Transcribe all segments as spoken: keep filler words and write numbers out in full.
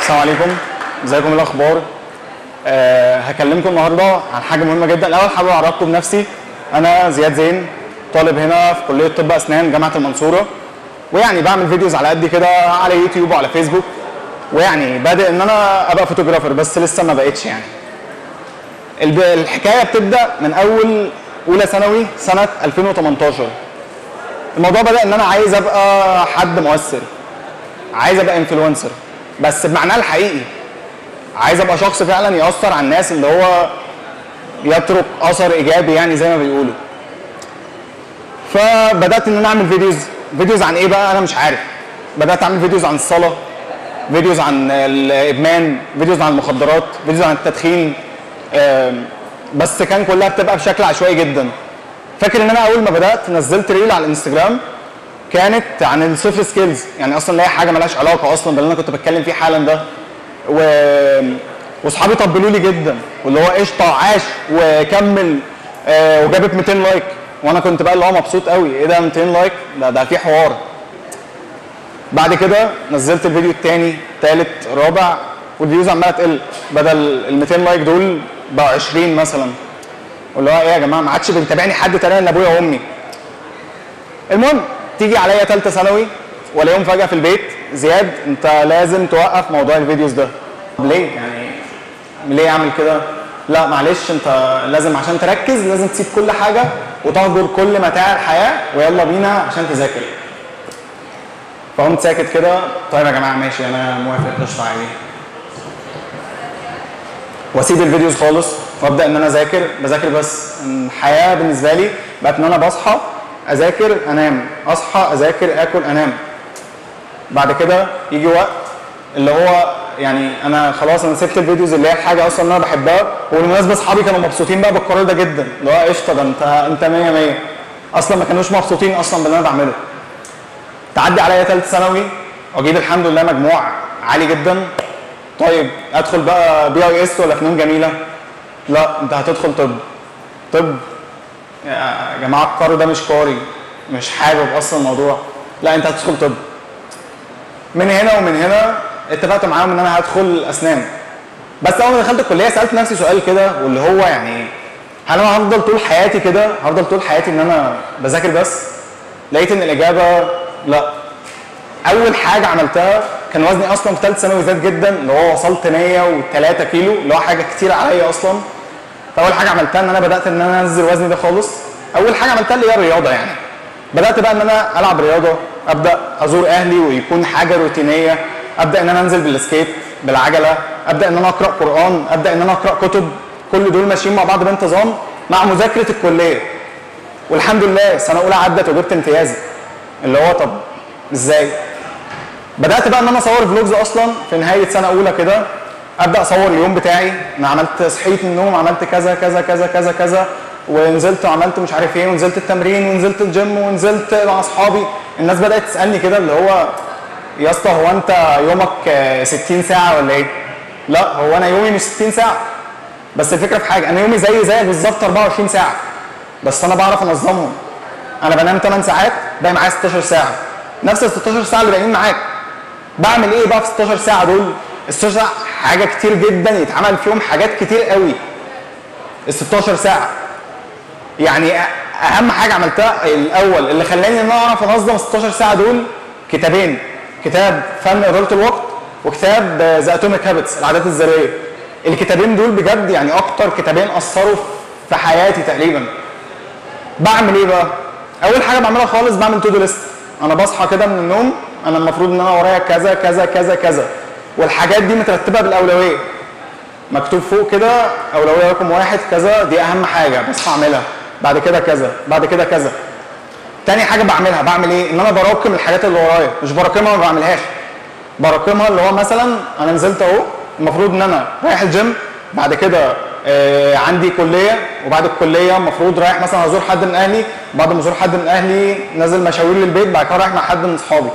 السلام عليكم، ازيكم؟ ايه الاخبار؟ أه هكلمكم النهارده عن حاجه مهمه جدا. الاول حابب اعرفكم بنفسي. انا زياد زين، طالب هنا في كليه طب اسنان جامعه المنصوره، ويعني بعمل فيديوز على قد كده على يوتيوب وعلى فيسبوك، ويعني بادئ ان انا ابقى فوتوغرافر بس لسه ما بقتش. يعني الحكايه بتبدا من اول اولى ثانوي سنه ألفين وتمنتاشر. الموضوع بدا ان انا عايز ابقى حد مؤثر، عايز ابقى انفلونسر بس بمعناه الحقيقي، عايز ابقى شخص فعلا يأثر على الناس، اللي هو يترك اثر ايجابي يعني زي ما بيقولوا. فبدات ان انا اعمل فيديوز فيديوز عن ايه بقى انا مش عارف. بدات اعمل فيديوز عن الصلاه، فيديوز عن الادمان، فيديوز عن المخدرات، فيديوز عن التدخين، بس كان كلها بتبقى بشكل عشوائي جدا. فاكر ان انا اول ما بدات نزلت ريل على الانستجرام كانت عن السوفت سكيلز، يعني اصلا لا هي حاجه مالهاش علاقه اصلا باللي انا كنت بتكلم فيه حالا ده. و واصحابي طبلوا لي جدا، واللي هو قشطه عاش وكمل، آه وجابت مئتين لايك، وانا كنت بقى اللي هو مبسوط قوي، ايه ده مئتين لايك؟ ده ده في حوار. بعد كده نزلت الفيديو الثاني، الثالث، الرابع، والفيوز عماله تقل، بدل ال مئتين لايك دول بقوا عشرين مثلا، واللي هو ايه يا جماعه، ما عادش بيتابعني حد تاني الا ابويا وامي. المهم تيجي عليا ثالثه ثانوي والاقيهم فجاه في البيت، زياد انت لازم توقف موضوع الفيديوز ده. طب ليه؟ يعني ليه اعمل كده؟ لا معلش، انت لازم عشان تركز لازم تسيب كل حاجه وتهجر كل متاع الحياه ويلا بينا عشان تذاكر. فقمت ساكت كده، طيب يا جماعه ماشي انا موافق، قشطه عادي. واسيب الفيديوز خالص وابدا ان انا اذاكر، بذاكر بس. الحياه بالنسبه لي بقت ان انا بصحى اذاكر انام، اصحى اذاكر اكل انام. بعد كده يجي وقت اللي هو يعني انا خلاص انا سبت الفيديوز اللي هي الحاجه اصلا اللي انا بحبها، وبالمناسبه اصحابي كانوا مبسوطين بقى بالقرار ده جدا، اللي هو قشطه ده انت انت مية مية. اصلا ما كانوش مبسوطين اصلا باللي انا بعمله. تعدي عليا ثالث ثانوي واجيب الحمد لله مجموع عالي جدا. طيب ادخل بقى بي اي اس ولا فنون جميله؟ لا انت هتدخل طب. طب يا جماعه القرار ده مش قاري، مش حابب اصلا الموضوع. لا انت هتدخل طب. من هنا ومن هنا اتفقت معاهم ان انا هدخل اسنان. بس اول ما دخلت الكليه سالت نفسي سؤال كده، واللي هو يعني هل انا هفضل طول حياتي كده؟ هفضل طول حياتي ان انا بذاكر بس؟ لقيت ان الاجابه لا. اول حاجه عملتها، كان وزني اصلا في ثالث ثانوي زاد جدا، اللي هو وصلت مية وثلاثة كيلو، اللي هو حاجه كتير عليا اصلا. فاول حاجه عملتها ان انا بدات ان انا انزل وزني ده خالص. اول حاجه عملتها اللي هي الرياضه، يعني بدات بقى ان انا العب رياضه، ابدا ازور اهلي ويكون حاجه روتينيه، ابدا ان انا انزل بالسكيت بالعجله، ابدا ان انا اقرا قران، ابدا ان انا اقرا كتب. كل دول ماشيين مع بعض بانتظام مع مذاكره الكليه. والحمد لله سنه اولى عدت وجبت امتياز. اللي هو طب ازاي؟ بدات بقى ان انا اصور فلوجز اصلا في نهايه سنه اولى كده، ابدا اصور اليوم بتاعي، انا عملت صحيت من النوم عملت كذا كذا كذا كذا كذا، ونزلت وعملت مش عارف ايه، ونزلت التمرين ونزلت الجيم ونزلت مع اصحابي. الناس بدات تسالني كده اللي هو يا اسطى هو انت يومك ستين ساعه ولا ايه؟ لا هو انا يومي مش ستين ساعه، بس الفكره في حاجه، انا يومي زي زيك بالظبط أربعة وعشرين ساعه، بس انا بعرف انظمهم. انا بنام ثمان ساعات باقي معايا ستاشر ساعه، نفس ال ستاشر ساعه اللي باقيين معاك. بعمل ايه بقى في ستاشر ساعه دول؟ ال ستاشر ساعه حاجه كتير جدا يتعمل فيهم حاجات كتير قوي. ال ستاشر ساعه يعني اهم حاجه عملتها الاول اللي خلاني ان انا اعرف انظم ال ستاشر ساعه دول، كتابين، كتاب فن اداره الوقت وكتاب ذا اتوميك هابتس العادات الذريه. الكتابين دول بجد يعني اكتر كتابين اثروا في حياتي تقريبا. بعمل ايه بقى؟ اول حاجه بعملها خالص بعمل تو دو ليست. انا بصحى كده من النوم، انا المفروض ان انا ورايا كذا كذا كذا كذا، والحاجات دي مترتبه بالاولويه، مكتوب فوق كده اولويه رقم واحد كذا، دي اهم حاجه بصحى اعملها، بعد كده كذا، بعد كده كذا. تاني حاجه بعملها بعمل ايه؟ ان انا براكم الحاجات اللي ورايا، مش براكمها ما بعملهاش، براكمها. اللي هو مثلا انا نزلت اهو، المفروض ان انا رايح الجيم، بعد كده آه عندي كليه، وبعد الكليه المفروض رايح مثلا ازور حد من اهلي، بعد ما ازور حد من اهلي نازل مشاوير للبيت، بعد كده رايح مع حد من اصحابي.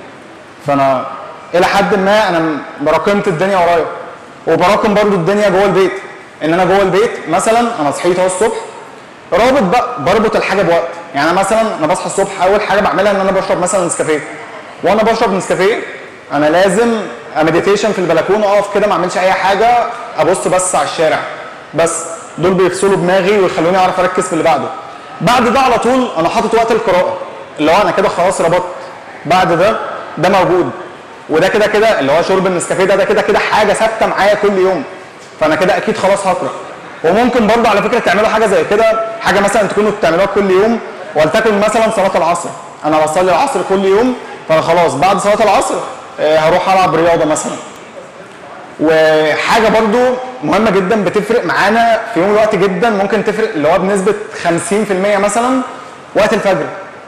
فانا الى حد ما انا براكمت الدنيا ورايا، وبراكم برضو الدنيا جوه البيت. ان انا جوه البيت مثلا انا صحيت اهو الصبح، رابط بقى بربط الحاجه بوقت. يعني انا مثلا انا بصحى الصبح اول حاجه بعملها ان انا بشرب مثلا نسكافيه، وانا بشرب نسكافيه انا لازم مديتيشن في البلكونه، اقف كده ما اعملش اي حاجه، ابص بس على الشارع بس، دول بيفصلوا دماغي ويخلوني اعرف اركز في اللي بعده. بعد ده على طول انا حاطط وقت القراءه، اللي هو انا كده خلاص ربطت. بعد ده ده موجود، وده كده كده اللي هو شرب النسكافيه ده ده كده كده حاجه ثابته معايا كل يوم، فانا كده اكيد خلاص هقرا. وممكن برضه على فكره تعملوا حاجه زي كده، حاجه مثلا تكونوا بتعملوها كل يوم، ولتكن مثلا صلاه العصر. انا بصلي العصر كل يوم، فانا خلاص بعد صلاه العصر هروح العب رياضه مثلا. وحاجه برضو مهمه جدا بتفرق معانا في يوم الوقت جدا، ممكن تفرق اللي هو بنسبه خمسين في المية مثلا، وقت الفجر.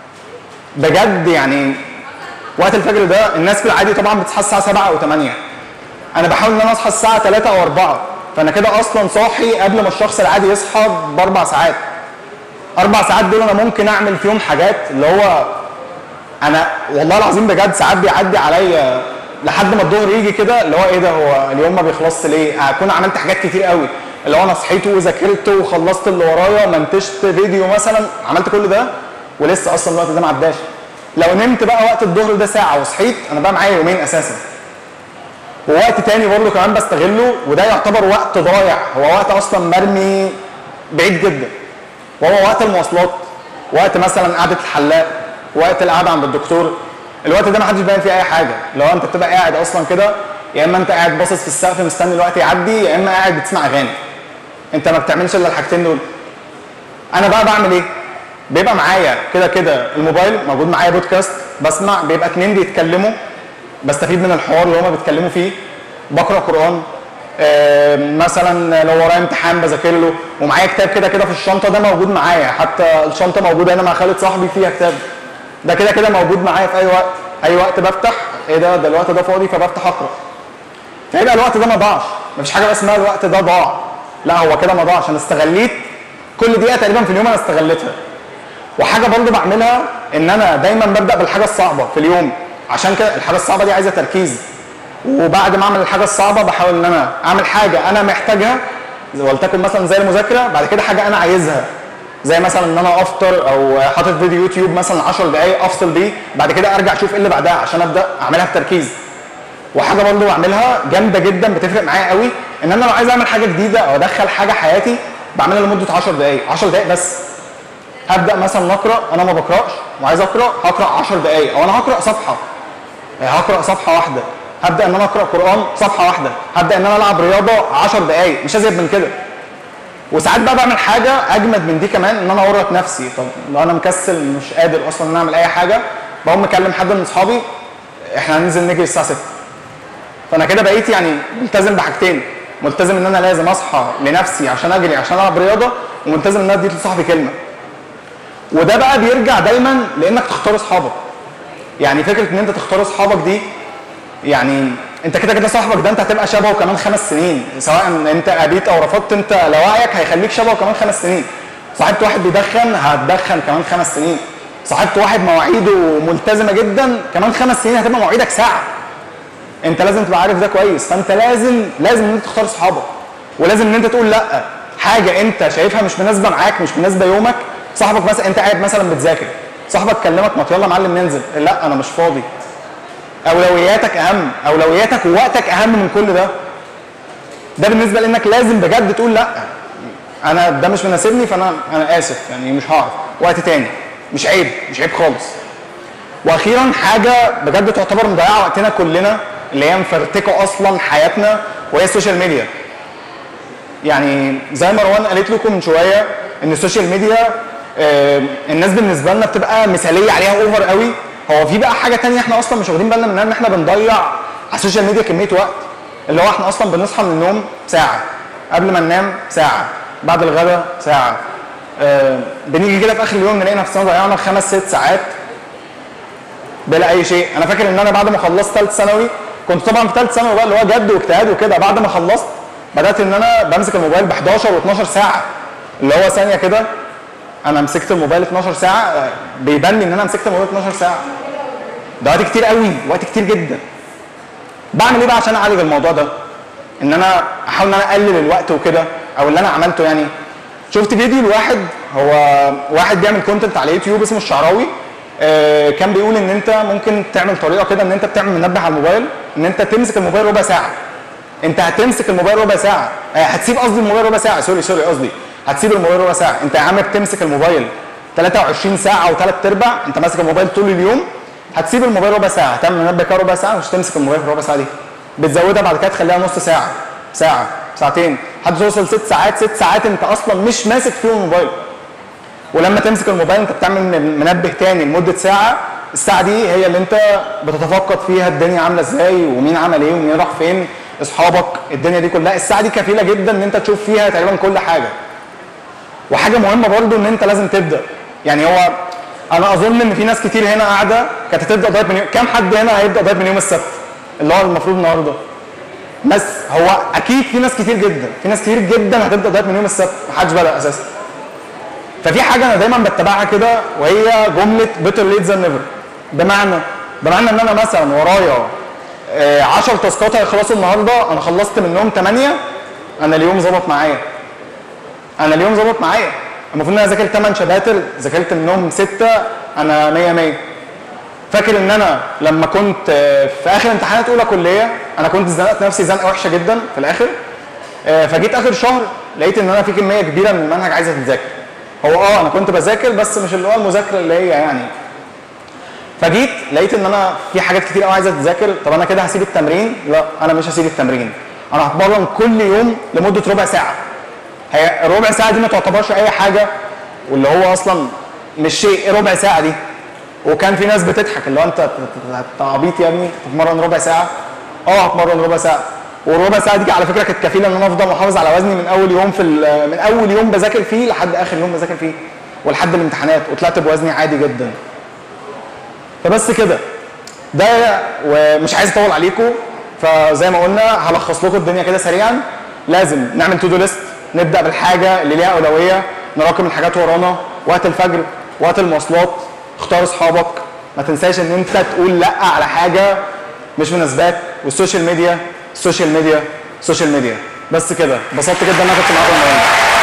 بجد يعني وقت الفجر ده الناس في العادي طبعا بتصحى الساعه سبعة او تمانية، انا بحاول ان انا اصحى الساعه تلاتة او أربعة، فانا كده اصلا صاحي قبل ما الشخص العادي يصحى باربع ساعات. اربع ساعات دول انا ممكن اعمل فيهم حاجات اللي هو انا والله العظيم بجد ساعات بيعدي عليا لحد ما الظهر يجي كده اللي هو ايه ده، هو اليوم ما بيخلصش ليه؟ اكون عملت حاجات كتير قوي، اللي هو انا صحيت وذاكرت وخلصت اللي ورايا، منتجت فيديو مثلا، عملت كل ده ولسه اصلا الوقت ده ما عداش. لو نمت بقى وقت الظهر ده ساعه وصحيت، انا بقى معايا يومين اساسا. ووقت تاني برضه كمان بستغله، وده يعتبر وقت ضايع، هو وقت اصلا مرمي بعيد جدا، وهو وقت المواصلات، وقت مثلا قعده الحلاق، وقت القعده عند الدكتور. الوقت ده ما حدش باين فيه اي حاجه، لو انت بتبقى قاعد اصلا كده، يا اما انت قاعد باصص في السقف مستني الوقت يعدي، يا اما قاعد بتسمع اغاني. انت ما بتعملش الا الحاجتين دول. انا بقى بعمل ايه؟ بيبقى معايا كده كده الموبايل موجود معايا، بودكاست بسمع، بيبقى اتنين بيتكلموا بستفيد من الحوار اللي هما بيتكلموا فيه، بقرا قران، آه مثلا لو ورايا امتحان بذاكر له، ومعايا كتاب كده كده في الشنطه، ده موجود معايا، حتى الشنطه موجوده هنا مع خالد صاحبي فيها كتاب، ده كده كده موجود معايا في اي وقت. اي وقت بفتح ايه ده ده الوقت ده فاضي فبفتح اقرا. فيبقى الوقت ده ما ضاعش، مفيش حاجه اسمها الوقت ده ضاع، لا هو كده ما ضاعش، انا استغليت كل دقيقه تقريبا في اليوم انا استغلتها. وحاجه برضو بعملها ان انا دايما ببدا بالحاجه الصعبه في اليوم، عشان كده الحاجه الصعبه دي عايزه تركيز، وبعد ما اعمل الحاجه الصعبه بحاول ان انا اعمل حاجه انا محتاجها، ولتكن مثلا زي المذاكره، بعد كده حاجه انا عايزها، زي مثلا ان انا افطر او حاطط فيديو يوتيوب مثلا عشر دقائق افصل بيه، بعد كده ارجع اشوف ايه اللي بعدها عشان ابدا اعملها بتركيز. وحاجه برضو بعملها جامده جدا بتفرق معايا قوي، ان انا لو عايز اعمل حاجه جديده او ادخل حاجه حياتي بعملها لمده عشر دقائق، عشر دقائق بس. هبدا مثلا اقرا، انا ما بقراش وعايز اقرا، هقرا عشر دقائق، او انا هقرا صفحه، هقرا صفحه واحده، هبدا ان انا اقرا قران صفحه واحده، هبدا ان انا العب رياضه عشر دقائق، مش ازيد من كده. وساعات بقى بعمل حاجه اجمد من دي كمان، ان انا اورط نفسي، طب لو انا مكسل مش قادر اصلا ان انا اعمل اي حاجه، بقوم مكلم حد من اصحابي احنا هننزل نجري الساعه ستة. فانا كده بقيت يعني ملتزم بحاجتين، ملتزم ان انا لازم اصحى لنفسي عشان اجري عشان العب رياضه، وملتزم ان انا اديت لصاحبي كلمه. وده بقى بيرجع دايما لانك تختار اصحابك. يعني فكره ان انت تختار اصحابك دي، يعني انت كده كده صاحبك ده انت هتبقى شبهه كمان خمس سنين، سواء انت ابيت او رفضت، انت لو وعيك هيخليك شبهه كمان خمس سنين. صاحبت واحد بيدخن هتدخن كمان خمس سنين. صاحبت واحد مواعيده ملتزمه جدا، كمان خمس سنين هتبقى مواعيدك ساعه. انت لازم تبقى عارف ده كويس، فانت لازم لازم ان انت تختار اصحابك، ولازم ان انت تقول لا حاجه انت شايفها مش مناسبه معاك، مش مناسبه يومك. صاحبك مثلا انت قاعد مثلا بتذاكر، صاحبك كلمك ما يلا يا معلم ننزل، لا انا مش فاضي. اولوياتك اهم، اولوياتك ووقتك اهم من كل ده. ده بالنسبه لانك لازم بجد تقول لا انا ده مش مناسبني، فانا انا اسف يعني مش هعرف، وقت تاني، مش عيب، مش عيب خالص. واخيرا حاجه بجد تعتبر مضيعه وقتنا كلنا، اللي هي مفرتكه اصلا حياتنا، وهي السوشيال ميديا. يعني زي مروان قالت لكم من شويه ان السوشيال ميديا آه الناس بالنسبه لنا بتبقى مثاليه عليها اوفر قوي. هو في بقى حاجه ثانيه احنا اصلا مش واخدين بالنا منها، ان احنا بنضيع على السوشيال ميديا كميه وقت، اللي هو احنا اصلا بنصحى من النوم ساعه، قبل ما ننام ساعه، بعد الغداء ساعه، آه بنيجي كده في اخر اليوم نلاقي نفسنا ضيعنا خمس ست ساعات بلا اي شيء. انا فاكر ان انا بعد ما خلصت ثالث ثانوي، كنت طبعا في ثالث ثانوي بقى اللي هو جد واجتهاد وكده، بعد ما خلصت بدات ان انا بمسك الموبايل ب حداشر واتناشر ساعه، اللي هو ثانيه كده انا مسكت الموبايل اتناشر ساعه، بيبان لي ان انا مسكت الموبايل اتناشر ساعه. ده وقت كتير قوي، وقت كتير جدا. بعمل ايه بقى عشان اعالج الموضوع ده؟ ان انا احاول ان انا اقلل الوقت وكده، او اللي انا عملته يعني. شفت فيديو لواحد، هو واحد بيعمل كونتنت على يوتيوب اسمه الشعراوي، وكان بيقول ان انت ممكن تعمل طريقه كده ان انت بتعمل منبه على الموبايل ان انت تمسك الموبايل ربع ساعه. انت هتمسك الموبايل ربع ساعه، هتسيب قصدي الموبايل ربع ساعه، سوري سوري قصدي هتسيب الموبايل ربع ساعه. انت يا عم بتمسك الموبايل ثلاثة وعشرين ساعه او ثلاث ارباع، انت ماسك الموبايل طول اليوم، هتسيب الموبايل ربع ساعه، هتعمل منبه كده ربع ساعه، مش تمسك الموبايل في ربع ساعه دي. بتزودها بعد كده تخليها نص ساعه، ساعه، ساعتين، لحد توصل ست ساعات، ست ساعات انت اصلا مش ماسك فيهم الموبايل. ولما تمسك الموبايل انت بتعمل منبه تاني لمده ساعه، الساعه دي هي اللي انت بتتفقد فيها الدنيا عامله ازاي ومين عمل ايه ومين راح فين، اصحابك، الدنيا دي كلها. الساعه دي كفيله جدا ان انت تشوف فيها تقريبا كل حاجه. وحاجه مهمه برضو ان انت لازم تبدا. يعني هو انا اظن ان في ناس كتير هنا قاعده كانت هتبدا دايت من يوم، كام حد هنا هيبدا دايت من يوم السبت اللي هو المفروض النهارده؟ بس هو اكيد في ناس كتير جدا، في ناس كتير جدا هتبدا دايت من يوم السبت، محدش بدا اساسا. ففي حاجه انا دايما بتبعها كده وهي جمله better late than never. بمعنى بمعنى ان انا مثلا ورايا عشر تاسكات هيخلصوا النهارده، انا خلصت منهم ثمانية، انا اليوم ظبط معايا. انا اليوم ظبط معايا. المفروض ان انا ذاكرت ثمان شباتر، ذاكرت منهم ستة، انا مية مية. فاكر ان انا لما كنت في اخر امتحانات اولى كليه انا كنت زنقت نفسي زنقه وحشه جدا في الاخر. فجيت اخر شهر لقيت ان انا في كميه كبيره من المنهج عايزه تتذاكر. هو اه انا كنت بذاكر بس مش اللي هو المذاكره اللي هي يعني. فجيت لقيت ان انا في حاجات كتير قوي عايزه تتذاكر. طب انا كده هسيب التمرين؟ لا، انا مش هسيب التمرين. انا هتمرن كل يوم لمده ربع ساعه. هي الربع ساعه دي ما تعتبرش اي حاجه، واللي هو اصلا مش شيء. ايه ربع ساعه دي؟ وكان في ناس بتضحك اللي هو انت عبيط يا ابني تتمرن ربع ساعه؟ اه هتمرن ربع ساعه. والربع ساعه دي على فكره كانت كفيله ان انا افضل محافظ على وزني من اول يوم في من اول يوم بذاكر فيه لحد اخر يوم بذاكر فيه ولحد الامتحانات، وطلعت بوزني عادي جدا. فبس كده ده، ومش عايز اطول عليكم، فزي ما قلنا هلخص لكم الدنيا كده سريعا. لازم نعمل تو دو ليست، نبدا بالحاجه اللي ليها اولويه، نراكم الحاجات ورانا، وقت الفجر، وقت المواصلات، اختار اصحابك، ما تنساش ان انت تقول لا على حاجه مش مناسباك، والسوشيال ميديا السوشيال ميديا السوشيال ميديا. بس كده، انبسطت جدا ان انا كنت معاكم النهارده.